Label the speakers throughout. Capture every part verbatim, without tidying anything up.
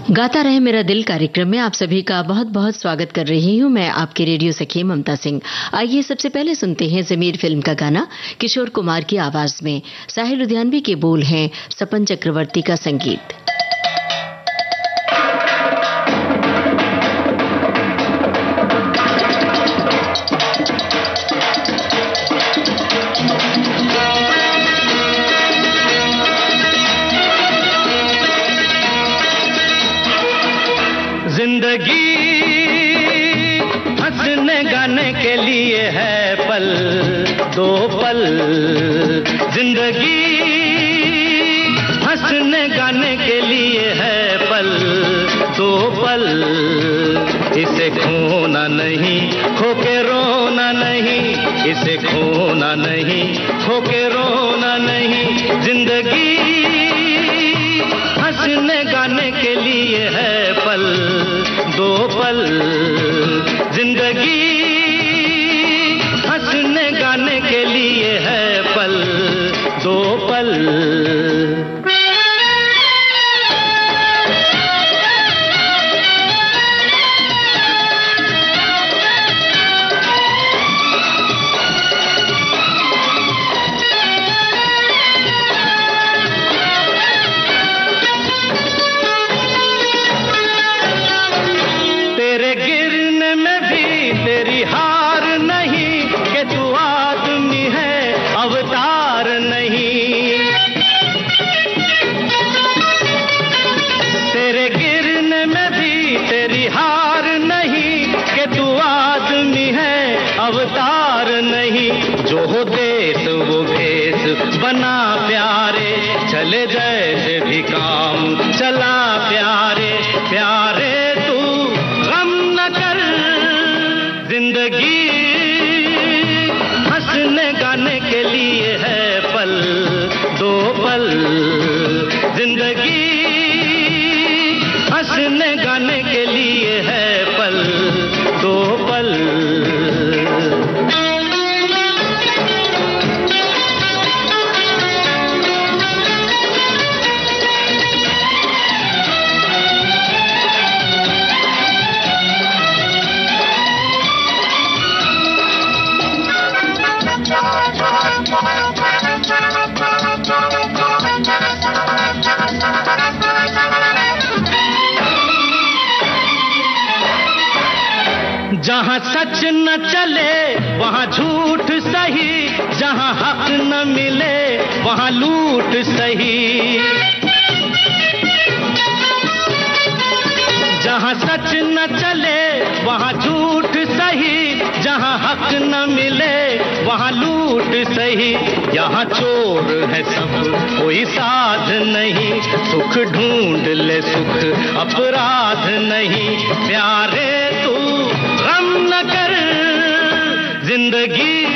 Speaker 1: गाता रहे मेरा दिल कार्यक्रम में आप सभी का बहुत बहुत स्वागत कर रही हूं मैं, आपके रेडियो सखी ममता सिंह। आइए सबसे पहले सुनते हैं ज़मीर फिल्म का गाना किशोर कुमार की आवाज में। साहिल लुधियानवी के बोल हैं, सपन चक्रवर्ती का संगीत।
Speaker 2: जिंदगी हंसने गाने के लिए है पल दो पल, जिंदगी हंसने गाने के लिए है पल दो पल, इसे खोना नहीं खो के रोना नहीं, इसे खोना नहीं खो के रोना नहीं, जिंदगी हंसने गाने के लिए है पल दो पल, जिंदगी हंसने गाने के लिए है पल दो पल। बना प्यारे चले जैसे भी काम चला प्यारे प्यारे, तू गम न कर, जिंदगी हंसने गाने के लिए है पल दो पल, जिंदगी हंसने गाने के लिए है पल दो पल। जहाँ सच न चले वहाँ झूठ सही, जहाँ हक न मिले वहाँ लूट सही, जहाँ सच न चले वहाँ झूठ सही, जहाँ हक न मिले वहाँ लूट सही, यहाँ चोर है सब कोई साध नहीं, सुख ढूंढ ले सुख अपराध नहीं, प्यारे तू गम न कर, जिंदगी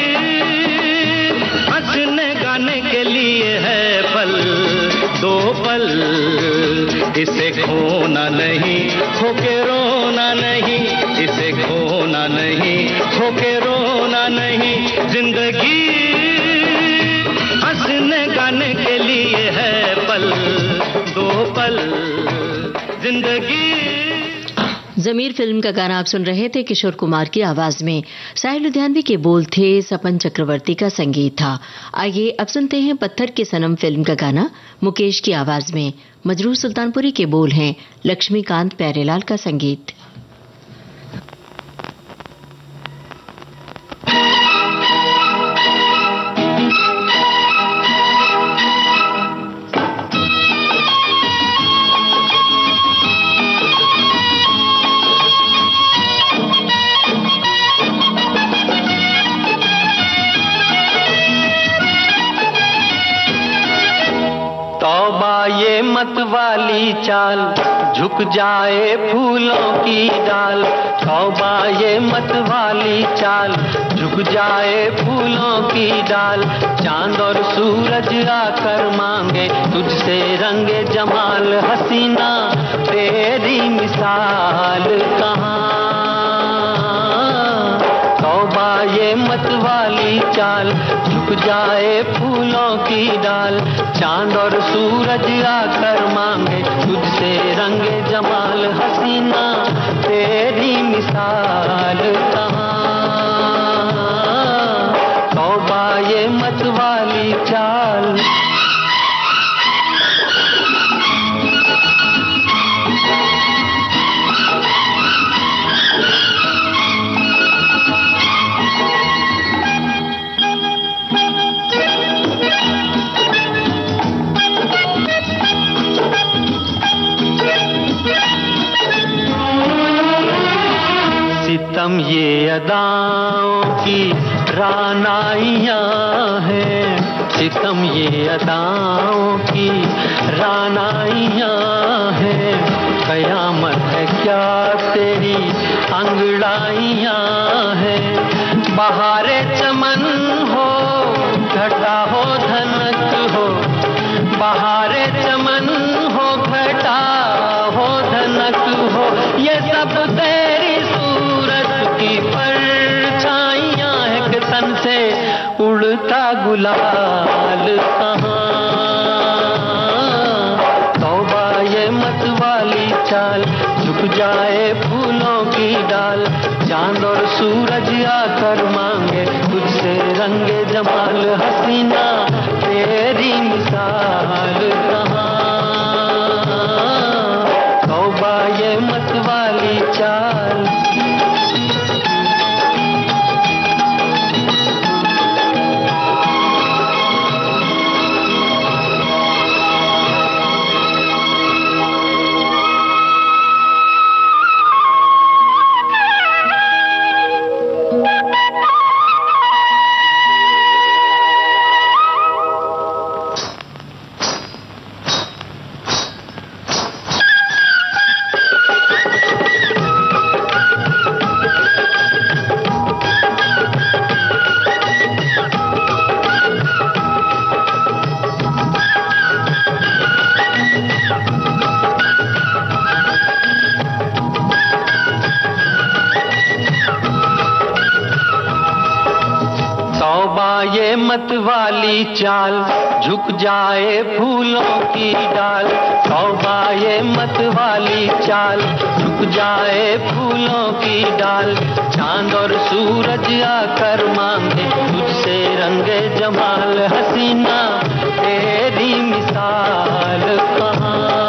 Speaker 2: हंसने गाने के लिए है पल दो पल, इसे खोना नहीं खो के रोना नहीं, इसे खोना नहीं खो के रोना नहीं, जिंदगी हंसने गाने के लिए है पल दो पल, जिंदगी।
Speaker 1: ज़मीर फिल्म का गाना आप सुन रहे थे किशोर कुमार की आवाज में। साहिल लुधियानवी के बोल थे, सपन चक्रवर्ती का संगीत था। आइए अब सुनते हैं पत्थर के सनम फिल्म का गाना मुकेश की आवाज में। मजरूह सुल्तानपुरी के बोल हैं, लक्ष्मीकांत प्यारेलाल का संगीत।
Speaker 3: ये मत वाली चाल झुक जाए फूलों की डाल, तौबा ये मत वाली चाल झुक जाए फूलों की डाल, चांद और सूरज आकर मांगे तुझसे रंगे जमाल, हसीना तेरी मिसाल कहाँ, तौबा ये मत वाली चाल, झुक जाए फूलों की डाल। चांद और सूरज आकर मांगे तुझसे रंगे जमाल, हसीना तेरी मिसाल कहाँ। तौबा ये मत वाली चाल। सितम ये अदाओं की रानाइयाँ हैं, सितम ये अदाओं की रानाइयाँ हैं। कयामत है क्या तेरी अंगड़ाइयाँ हैं। बहारे चमन हो घटा हो धनक हो, बहारे चमन हो घटा हो धनक हो। ये सब तेरी की परछाइयाँ है कि तन से उड़ता गुलाल कहाँ। तौबा ये मत वाली चाल, झुक जाए फूलों की डाल। चांद और सूरज आकर मांगे तुझसे रंगे जमाल, हसीना तेरी मिसाल कहाँ। तौबा ये मत वाली चाल। ये मत वाली चाल, झुक जाए फूलों की डाल। तौबा ये मत वाली चाल, झुक जाए फूलों की डाल। चांद और सूरज आकर मांगे तुझसे रंगे जमाल, हसीना तेरी मिसाल कहाँ।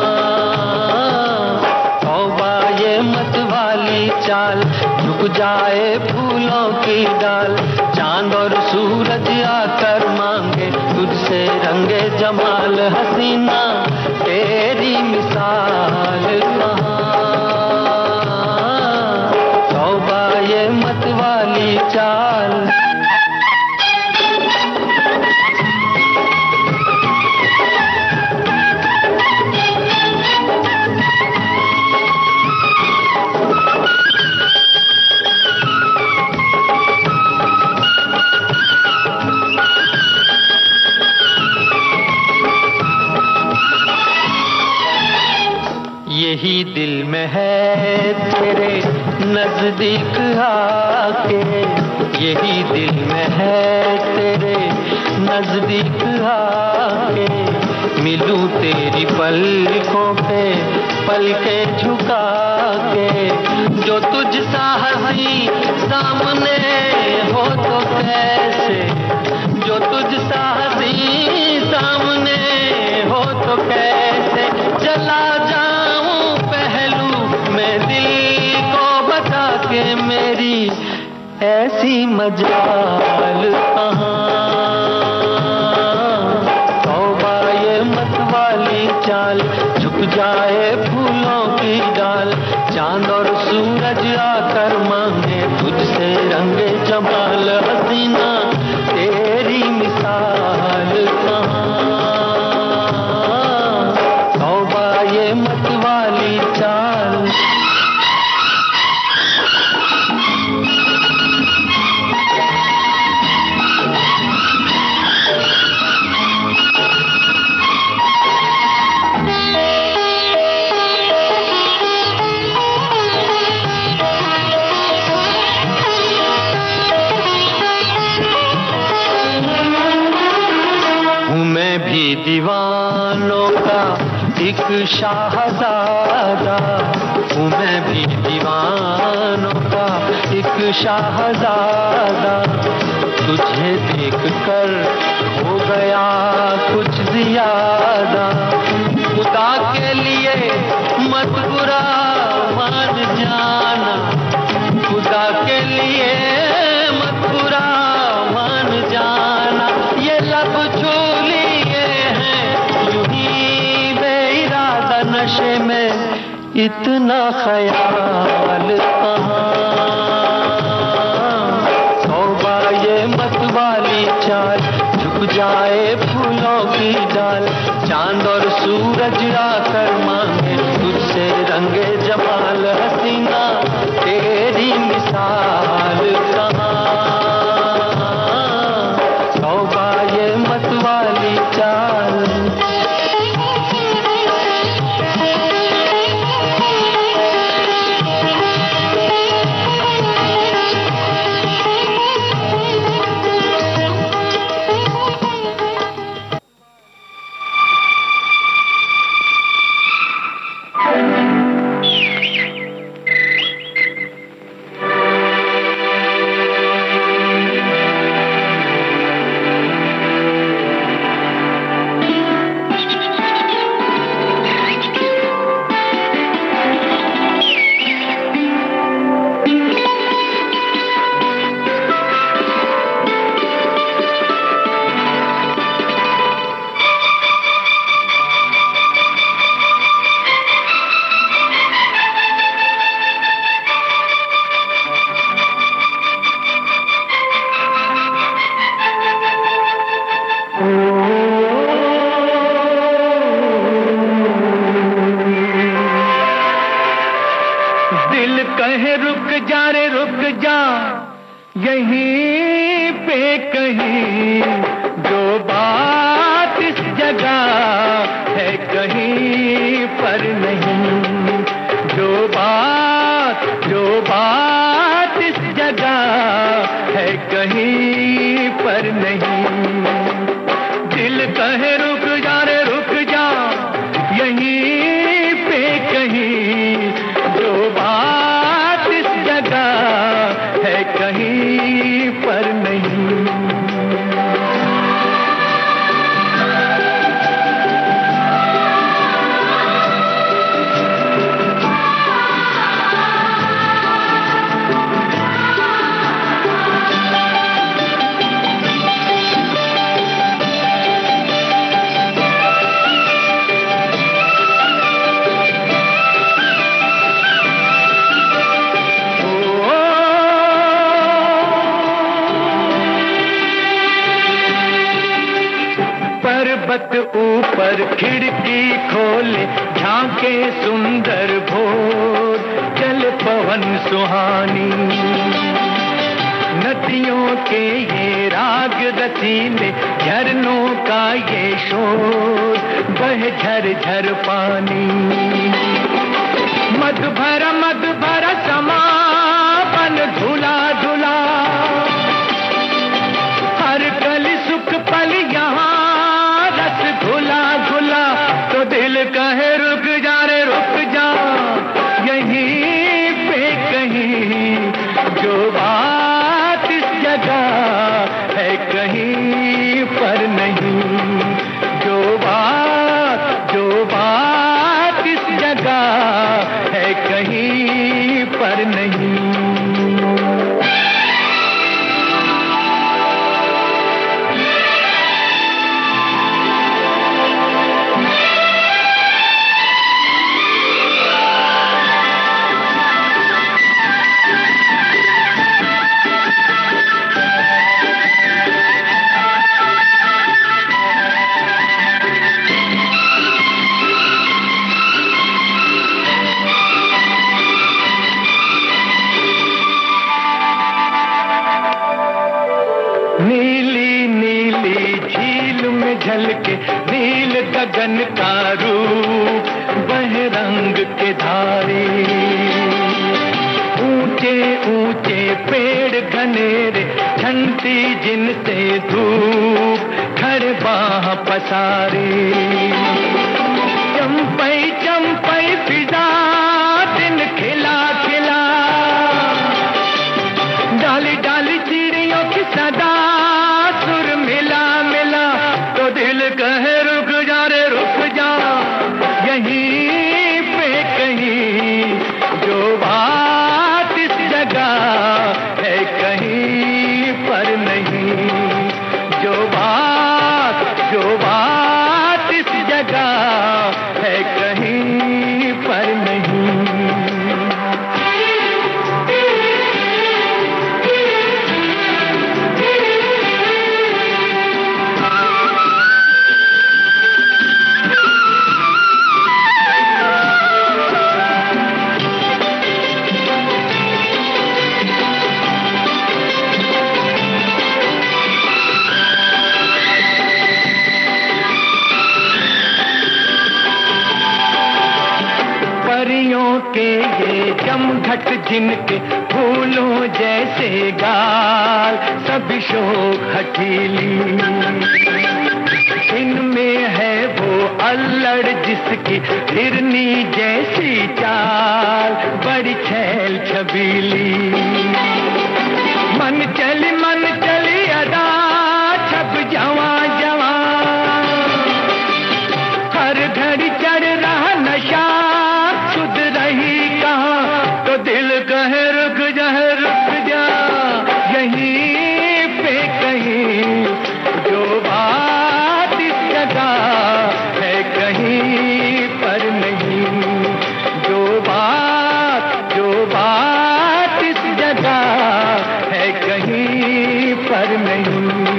Speaker 3: तौबा ये मत वाली चाल, झुक जाए फूलों की डाल। चांद और सूरज आकर मांगे तुझसे रंगे जमाल, हसीना तेरी मिसाल कहाँ। तौबा ये मत वाली चाल। यही दिल में है तेरे नजदीक आके, यही दिल में है तेरे नजदीक आके। मिलूं तेरी पलकों पे पलकें झुका के, जो तुझ सा हंसी सामने हो तो कैसे, जो तुझ सा हंसी सामने हो तो कैसे। चला जाऊं पहलू मैं दिल को बता के, मेरी ऐसी मजाल कहाँ। तौबा ये मत वाली चाल, झुक जाए फूलों की डाल। चांद और सूरज आकर मांगे तुझसे रंगे जमाल, हसीना तेरी मिसाल कहाँ। तौबा ये मत वाली चाल। शाहजादा हूँ मैं भी दीवानों का एक शाहजादा। तुझे देख कर हो गया कुछ ज्यादा। खुदा के लिए मत बुरा मान जाना, खुदा के लिए मत बुरा मान जाना। ये लब छू लिए हैं यूं ही बेइरादा, नशे में इतना ख्याल कहाँ। तौबा ये मत वाली चाल, झुक जाए फूलों की डाल। चांद और सूरज आकर मांगे तुझसे रंगे जमाल, हसीना तेरी मिसाल कहाँ। तौबा ये मत वाली चाल।
Speaker 2: दिल कहे रुक जा रे रुक जा, यहीं पे कहीं जो बात इस जगह है कहीं पर नहीं। जो बात जो बात इस जगह है कहीं पर नहीं। दिल कहे रुक जा रे रुक जा, यहीं पे कहीं जो बात इस जगह है कहीं पर नहीं। पर्वत ऊपर खिड़की खोले झांके सुंदर भोर, चल पवन सुहानी। नदियों के ये राग रसीले, झरनों का ये शोर, बह झर झर पानी। मद भरा मद भरा समापन धुला धुला, हर कल सुख पल यहाँ घुला घुला। तो दिल कहे रुक जा रे रुक जा, यहीं पे कहीं जो बात इस जगह है कहीं पर नहीं। जो बात जो बात इस जगह है कहीं पर नहीं। नीली नीली झील में झलके नील गगन का रूप, बह रंग के धारे। ऊंचे ऊंचे पेड़ घनेरे, ठंडी जिनसे धूप, खड़े बाह पसारे। चंपई
Speaker 3: के ये जमघट जिनके फूलों जैसे गाल, सभी शोक हठीली। इनमें है वो अल्लड़ जिसकी हिरनी जैसी चाल, बड़ी छैल छबीली। मन चली मन चली अदा, छप जवा जवा, हर घड़ी चढ़ रहा नशा, सुध रही कहाँ तो दिल कहे रुक जा रुक जा, यहीं पे कहीं जो बात इस जगह है कहीं पर नहीं, जो बात जो बात इस जगह है कहीं पर नहीं।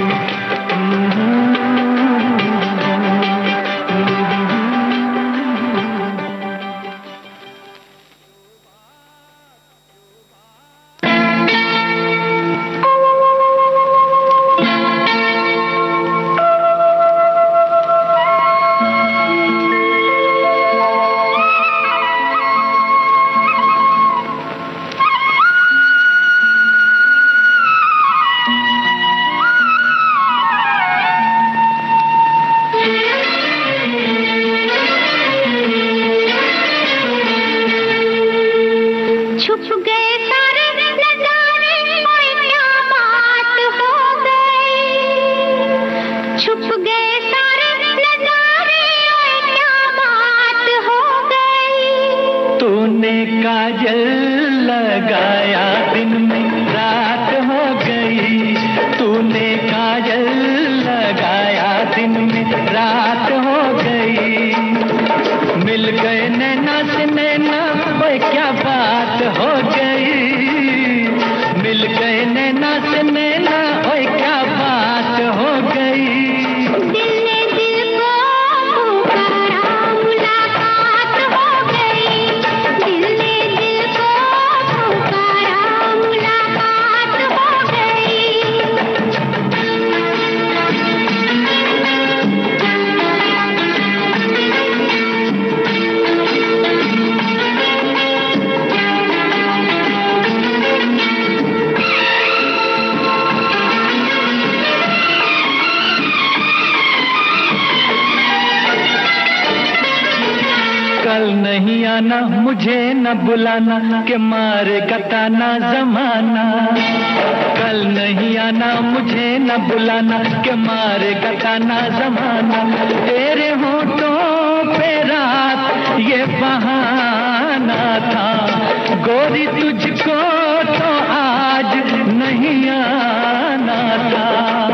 Speaker 3: मुझे न बुलाना के मारे कताना जमाना, कल नहीं आना मुझे न बुलाना के मारे कताना जमाना। तेरे होठों पे रात ये बहाना था, गोरी तुझको तो आज नहीं आना था।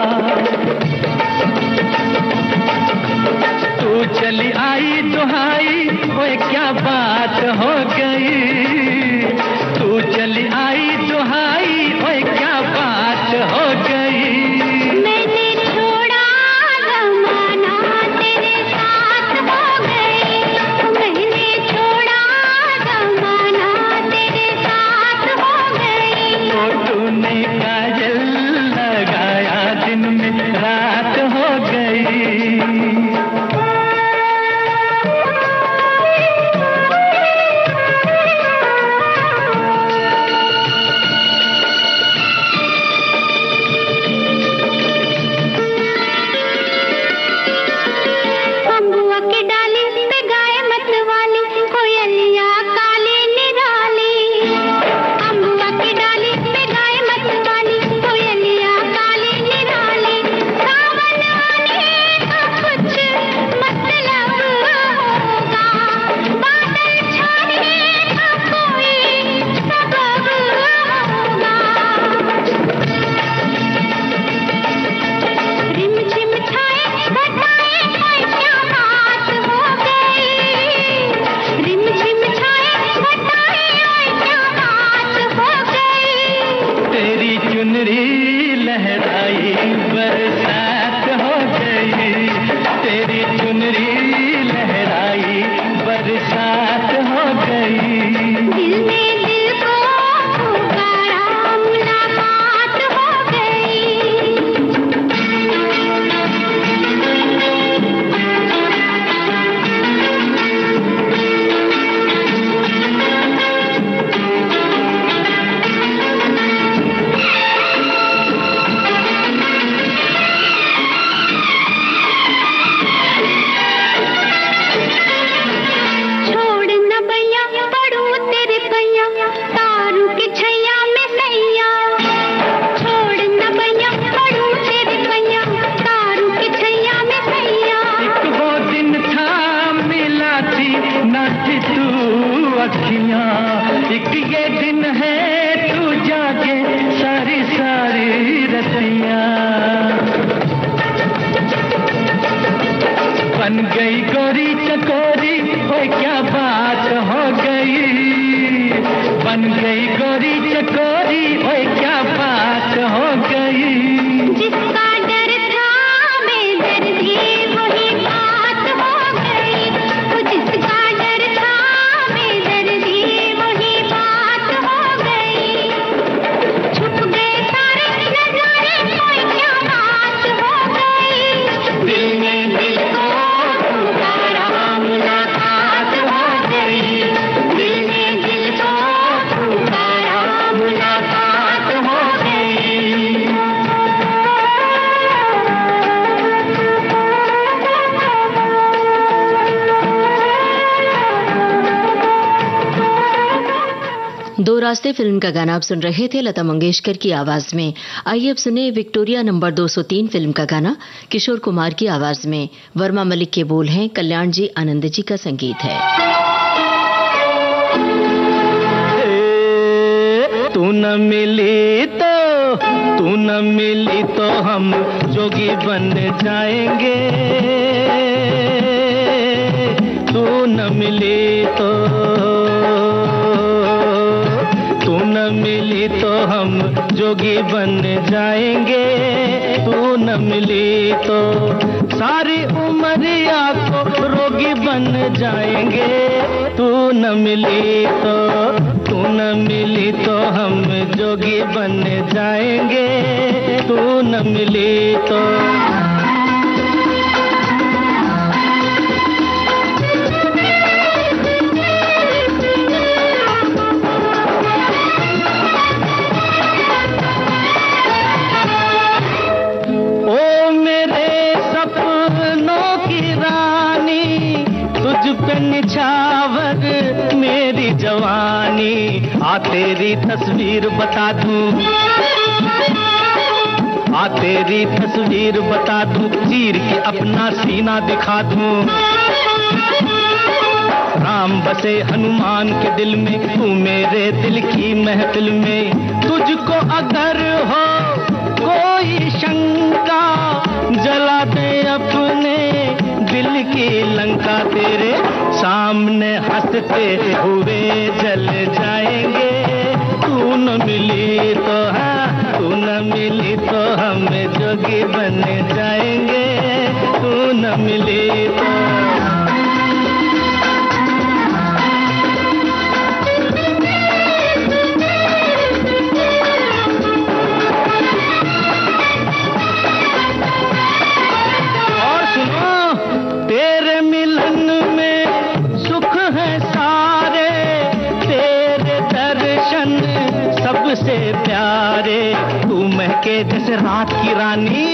Speaker 3: तू चली आई दुहाई, ओए क्या बात हो गई, तू चली आई दुहाई, ओए क्या बात हो गई।
Speaker 4: मैंने छोड़ा जमाना तेरे साथ हो गई, मैंने छोड़ा जमाना तेरे साथ हो गई।
Speaker 3: तो तूने काजल लगाया दिन में रात हो गई।
Speaker 2: अखियां, एक ये दिन है तू जागे सारी सारी रतियां। बन गई गोरी चकोरी, ओए क्या बात हो गई। बन गई गोरी चकोरी, ओए क्या बात हो गई।
Speaker 4: जिसका डर था बेदर्दी वही बात हो गई। वो जिसका डर था बेदर्दी वही बात हो गई। छुप गए सारे नजारे, कोई क्या बात हो गई।
Speaker 2: दिल में दिल को पुकारा, मुलाकात हो गई। दिल में दिल को पुकारा, मुलाकात हो गई।
Speaker 1: दो रास्ते फिल्म का गाना आप सुन रहे थे लता मंगेशकर की आवाज में। आइए अब सुने विक्टोरिया नंबर दो सौ तीन फिल्म का गाना किशोर कुमार की आवाज में। वर्मा मलिक के बोल हैं, कल्याण जी आनंद जी का संगीत है।
Speaker 2: तू न मिली तो तू न मिली तो हम जोगी बन जाएंगे। तू न मिली तो तू न मिली तो हम जोगी बन जाएंगे। तू न मिली तो सारी उमरिया को रोगी बन जाएंगे। तू न मिली तो तू न मिली तो हम जोगी बन जाएंगे। तू न मिली तो निछावर मेरी जवानी, आ तेरी तस्वीर बता दूं, आ तेरी तस्वीर बता दूं, चीर के अपना सीना दिखा दूं। राम बसे हनुमान के दिल में, तू मेरे दिल की महफिल में। तुझको अगर हो कोई शंका, जला दे अपने दिल की लंका। तेरे सामने हंसते हुए जल जाएंगे। तू न मिली तो हाँ, तू न मिली तो हम जोगी बन जाएंगे। तू न मिली तो सबसे प्यारे। तू महके जैसे रात की रानी,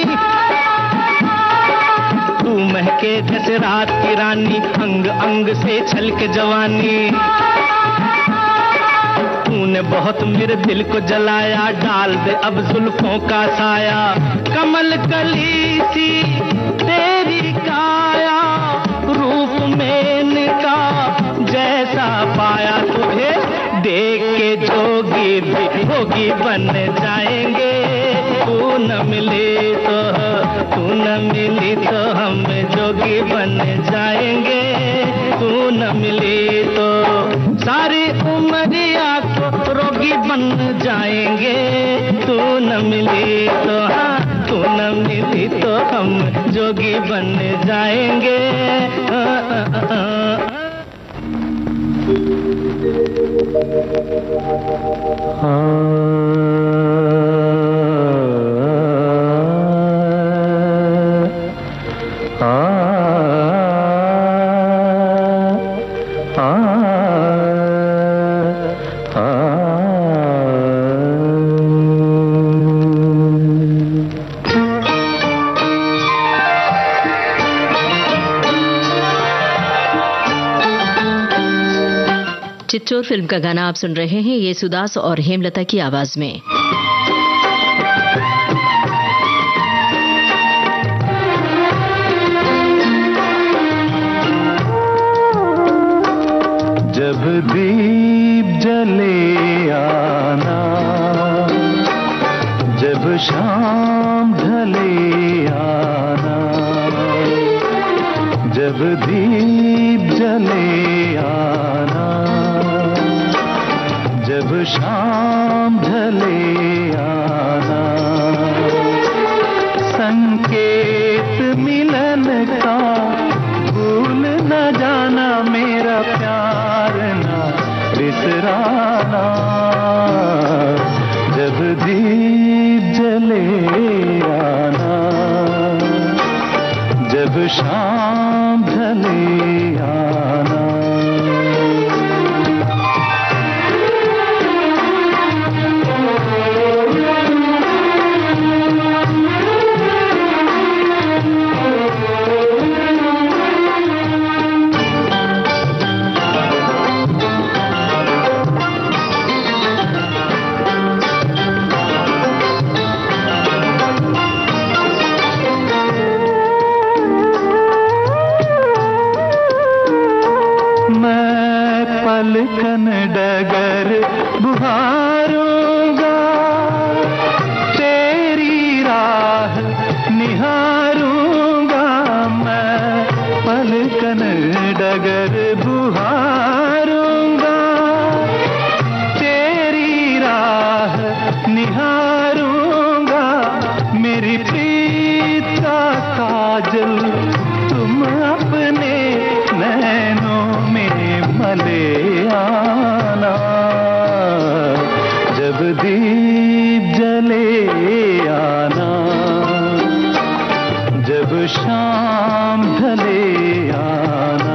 Speaker 2: तू महके जैसे रात की रानी, अंग अंग से छलके जवानी। तूने बहुत मेरे दिल को जलाया, डाल दे अब जुल्फों का साया। कमल कली सी तेरी काया, रूप में इनका जैसा पाया। तुझे देख के जोगी भी भोगी बन जाएंगे। तू न मिली तो तू न मिली तो हम जोगी बन जाएंगे। तू न मिली तो सारी उमरिया को रोगी बन जाएंगे। तू न मिली तो हाँ, तू न मिली तो हम जोगी बन जाएंगे। आ, आ, आ, आ,
Speaker 1: चित्चोर फिल्म का गाना आप सुन रहे हैं, ये सुदास और हेमलता की आवाज में।
Speaker 3: जब दीप जले आना, जब शाम ढले आना, जब दीप जले आना, जब शाम ढले आना, संकेत मिलन का भूल न जाना, मेरा प्यार ना बिसराना, जब दीप जले आना, जब शाम ढले आना। पलकन डगर बुहारूंगा, तेरी राह निहारूंगा, मैं पलकन डगर बुहारूंगा, तेरी राह निहारूंगा, मेरी प्रीत का काजल तुम अपने नैनों में मले आना, जब दीप जले आना, जब शाम ढले आना।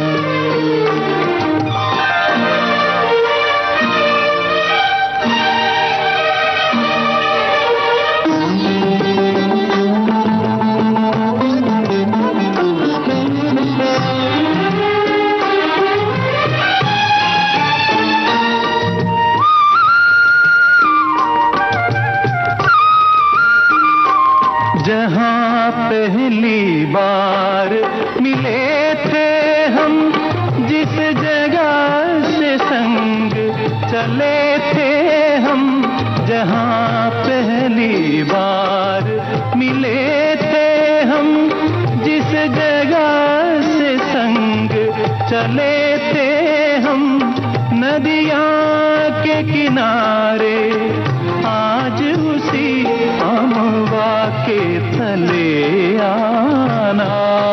Speaker 3: जहाँ पहली बार मिले थे हम, जिस जगह से संग चले थे हम, जहाँ पहली बार मिले थे हम, जिस जगह से संग चले थे हम, नदियाँ के किनारे आज उसी अमवा के तले आना,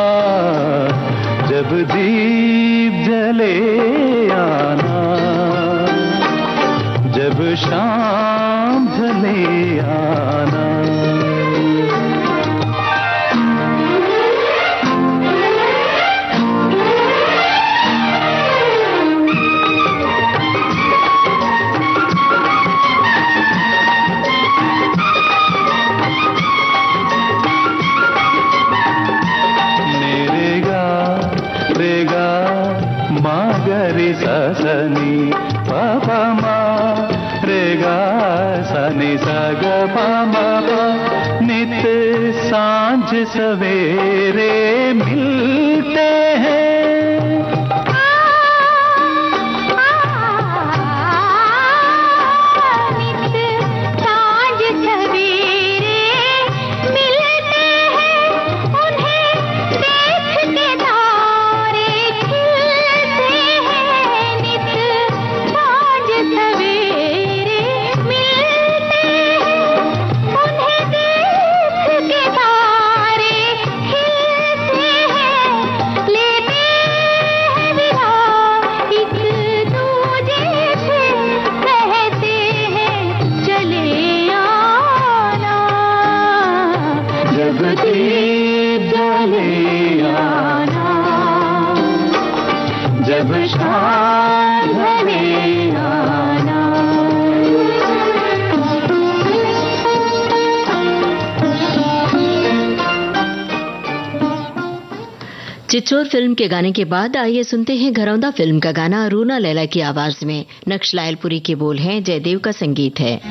Speaker 3: जब दीप जले आना, जब शाम ढले आना। सनी पापा मा रे गा सनी सा ग पा मा पा, नित सांझ सवेरे मिलते हैं, जब शाम ढले आना।
Speaker 1: चिच्चोर फिल्म के गाने के बाद आइए सुनते हैं घरौंदा फिल्म का गाना रूना लैला की आवाज में। नक्श लायलपुरी के बोल हैं, जयदेव का संगीत है।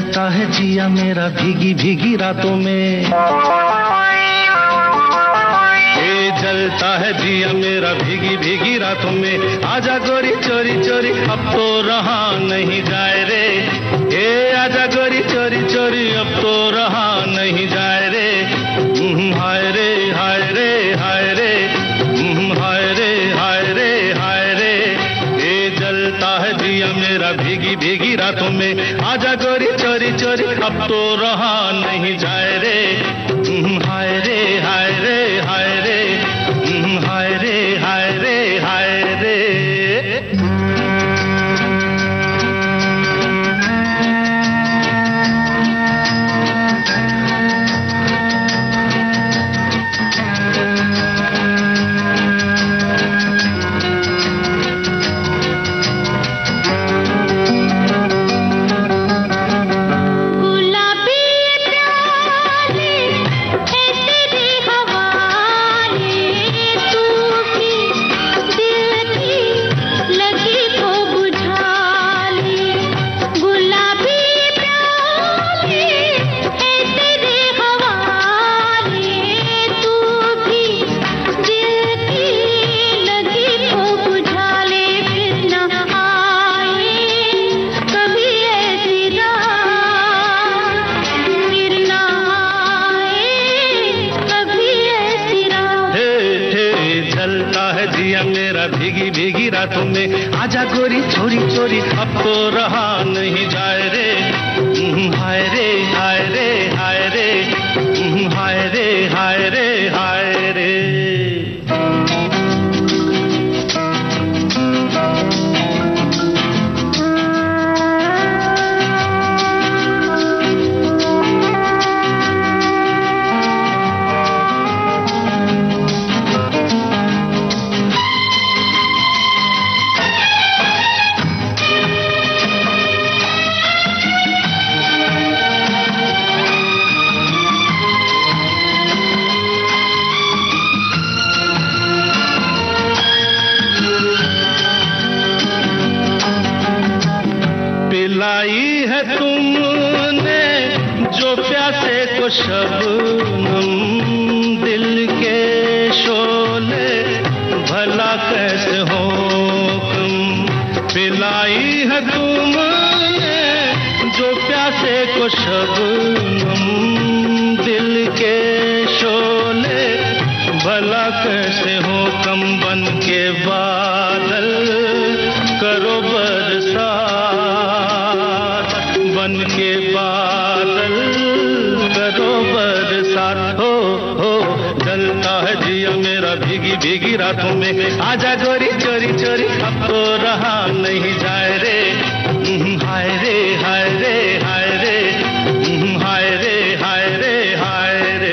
Speaker 2: जलता है जिया मेरा भीगी भीगी रातों में, जलता है जिया मेरा भीगी भीगी रातों में। आजा गोरी चोरी चोरी अब तो रहा नहीं जाए रे, ए आजा गोरी चोरी चोरी अब तो रहा नहीं जाए रे। हाय रे हाय रे हाय रे, हाय रे हाय रे हाय रे, ए जलता है जिया मेरा भीगी भीगी रातों में। आजा गोरी चोरी चोरी अब तो रहा नहीं जाए रे। हाय रे हाय रे हाय रे, हाय रे हाय रे हाय रे। भीगी भीगी रातों में आजा गोरी चोरी चोरी अब तो रहा नहीं जाए रे। हाय रे हाय रे हाय रे, हाय रे हाय रे हाय रे। पिलाई है तुमने जो प्यासे को शबनम दिल के शोले, भला कैसे हो तुम। पिलाई है तुमने जो प्यासे को शबनम दिल के शोले, भला कैसे हो कम। बन के बादल करो बरसात, बन के बादल करो बरसात। हो हो जलता है जिया मेरा भीगी भीगी रातों में। आजा गोरी चोरी चोरी अब तो रहा नहीं जाए रे। हाय रे हाय रे हाय रे, हाय रे हाय रे हाय रे।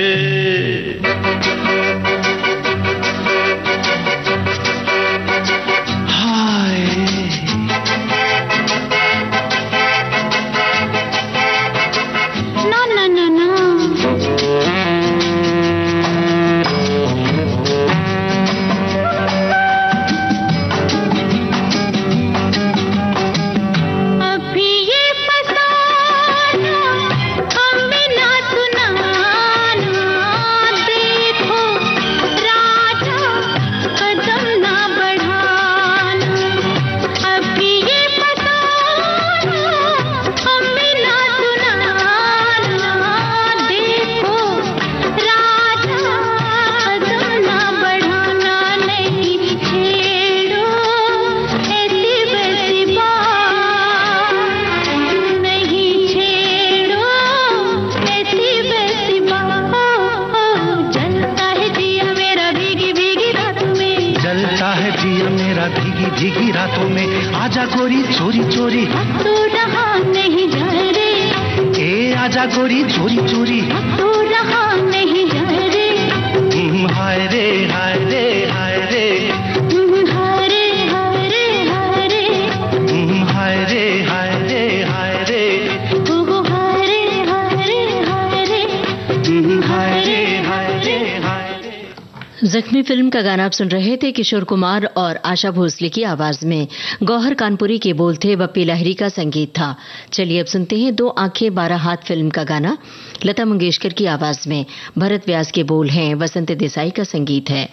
Speaker 2: भीगी भीगी रातों में आजा गोरी चोरी चोरी
Speaker 4: अब तो रहा नहीं जाए रे।
Speaker 2: ए आजा गोरी चोरी चोरी
Speaker 4: अब तो रहा नहीं जाए रे।
Speaker 2: हाय रे हाय रे हाय रे,
Speaker 4: हाय रे हाय रे हाय रे,
Speaker 2: हाय रे हाय रे हाय रे,
Speaker 4: ओ हाय रे हाय रे हाय रे,
Speaker 2: हाय रे हाय रे हाय रे।
Speaker 1: जख्मी फिल्म का गाना आप सुन रहे थे किशोर कुमार और आशा भोसले की आवाज में। गौहर कानपुरी के बोल थे, बप्पी लाहिरी का संगीत था। चलिए अब सुनते हैं दो आंखें बारह हाथ फिल्म का गाना लता मंगेशकर की आवाज में। भरत व्यास के बोल हैं, वसंत देसाई का संगीत है।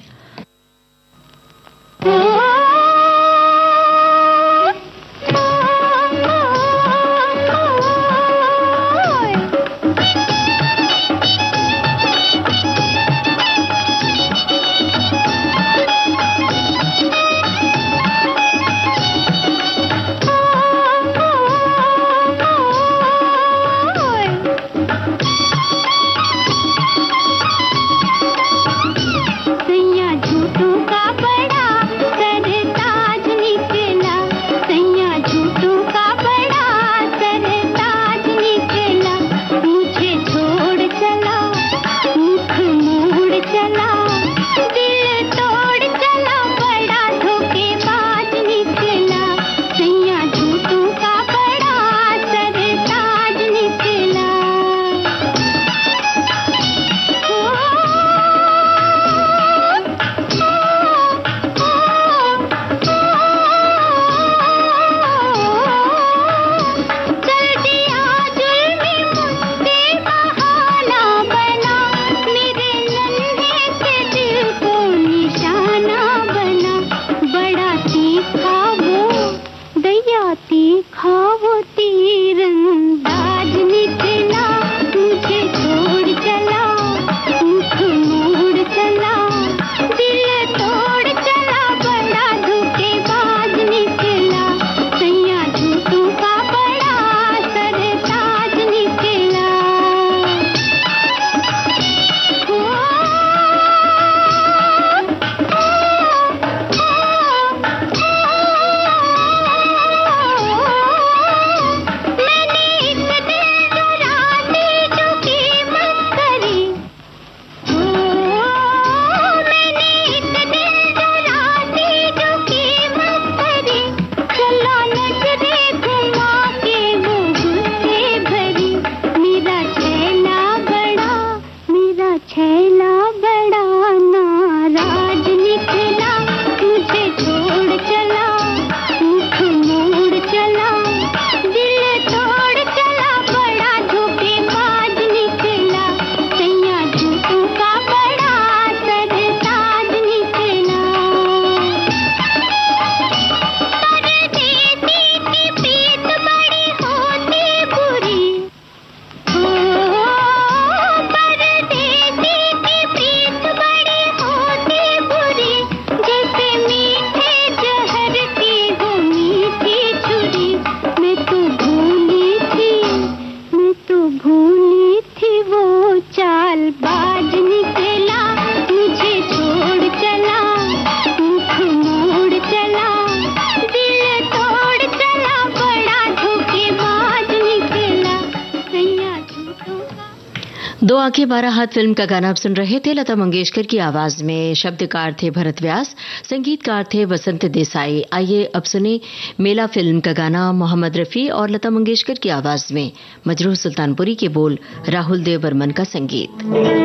Speaker 1: दो आंखें बारह हाथ फिल्म का गाना आप सुन रहे थे लता मंगेशकर की आवाज में। शब्दकार थे भरत व्यास, संगीतकार थे वसंत देसाई। आइए अब सुने मेला फिल्म का गाना मोहम्मद रफी और लता मंगेशकर की आवाज में। मजरूह सुल्तानपुरी के बोल, राहुल देव बर्मन का संगीत।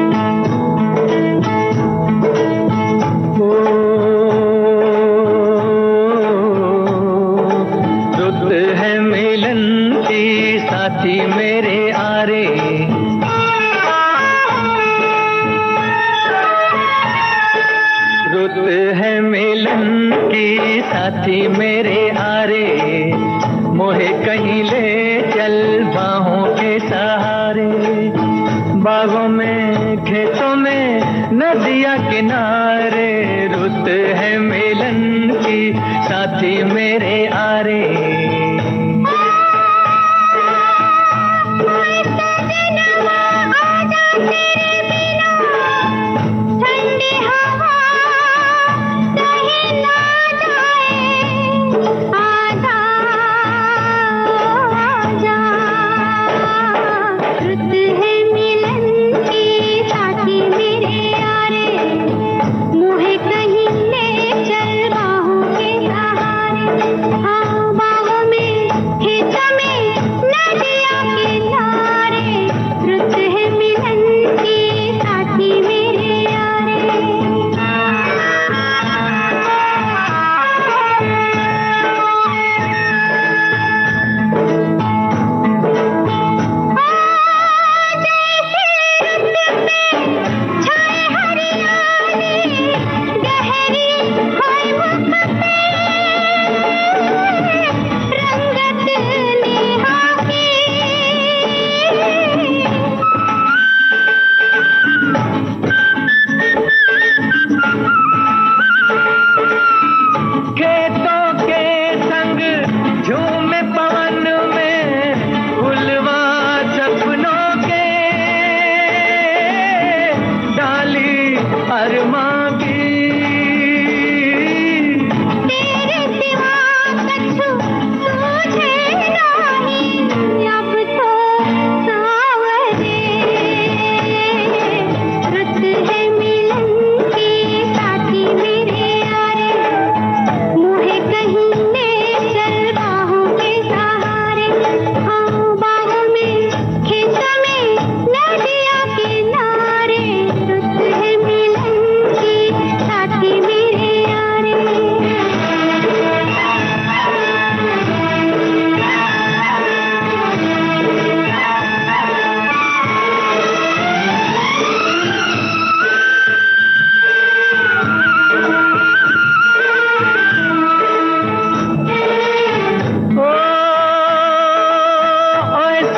Speaker 3: रुत है मिलन की साथी मेरे आरे, रुत है मिलन की साथी मेरे आरे, मोहे कहीं ले चल बाहों के सहारे। बागों में खेतों में नदिया किनारे, रुत है मिलन की साथी मेरे आरे।
Speaker 4: बाहों के सहारे, हाँ बाहों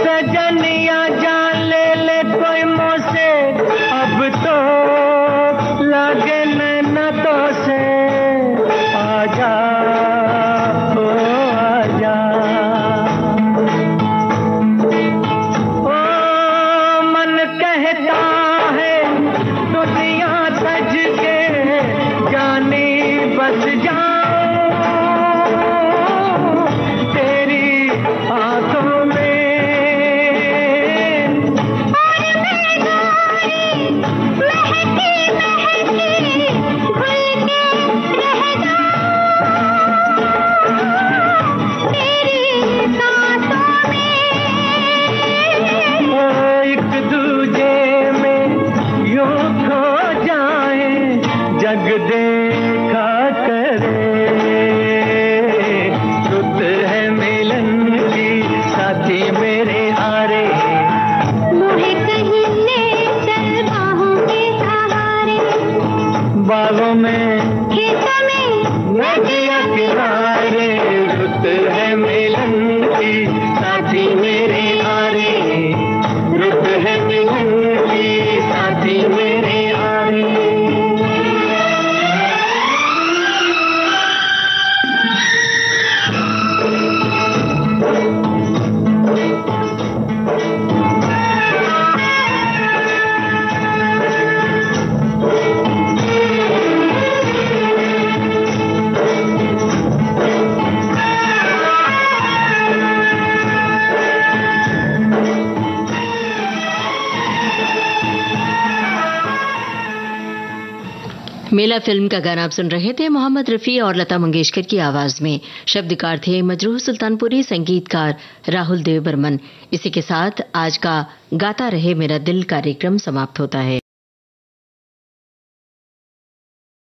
Speaker 2: सजनिया जान ले ले कोई मोसे, अब तो लगे न तो से। आजा ओ आजा, ओ मन कहता है दुनिया सज के जानी बस जाऊं तेरी आंखों में,
Speaker 4: और मैं गोरी महकी महकी घुल के रह जाऊं तेरी सांसों में।
Speaker 2: ओ एक दूजे में यूं खो जाए जग देखा करे, रुत है मिलन की साथी मेरे हारे।
Speaker 4: मुझे कहीं ले चल बाहों के सहारे,
Speaker 2: बागों में
Speaker 4: खेतों में
Speaker 2: नदिया किनारे, रुत है मिलन की साथी मेरे हारे, रुत है मिलन की साथी मेरे हारे।
Speaker 1: मेला फिल्म का गाना आप सुन रहे थे मोहम्मद रफी और लता मंगेशकर की आवाज में। शब्दकार थे मजरूह सुल्तानपुरी, संगीतकार राहुल देव बर्मन। इसी के साथ आज का गाता रहे मेरा दिल कार्यक्रम समाप्त होता है।